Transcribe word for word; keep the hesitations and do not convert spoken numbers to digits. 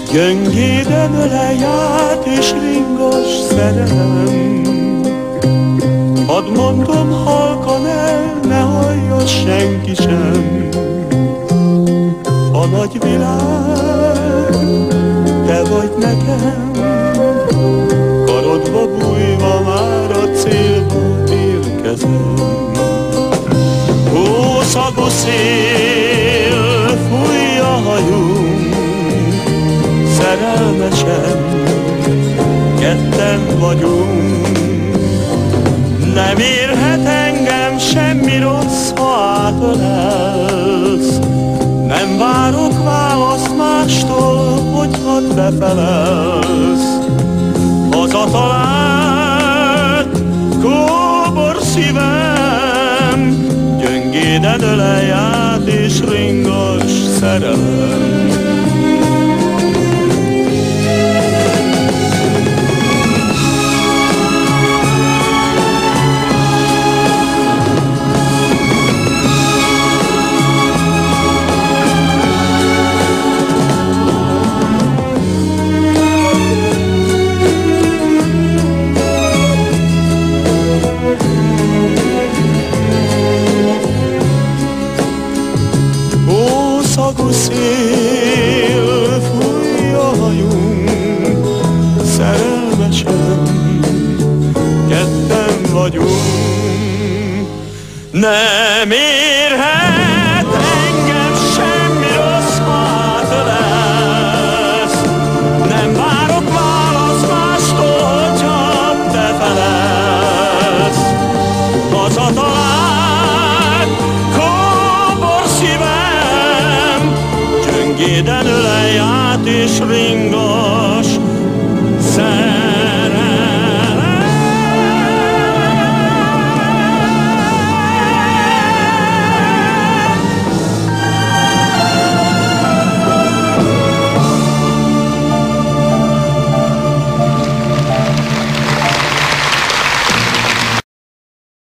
Gyöngéden ölejárt és ringos szerelem. Hadd mondom halkan el, ne hallja senki sem. A nagy világ, te vagy nekem, karodba bújva már a célba érkezem. Ó, szagú szél, fújj a hajunk, szerelmesen, ketten vagyunk. Nem érhet engem semmi rossz, ha átölelsz. Nem várok választ mástól, hogy hadd befelelsz. Hazatalált kóbor szívem, gyöngéden ölelj át és ringos szerelem. Szagú szél, fújj a hajunk, szerelmesen, ketten vagyunk. Ne